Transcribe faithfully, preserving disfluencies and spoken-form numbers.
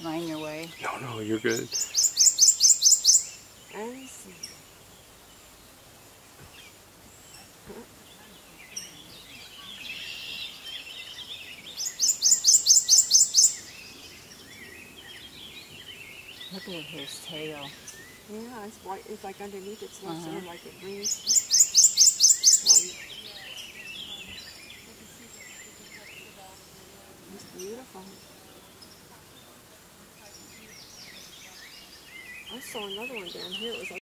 Mind your way. No, no, you're good. And see. Look at his tail. Yeah, it's white. It's like underneath it's uh-huh. Sort of like it rings white. It's beautiful. I saw another one down here. It was like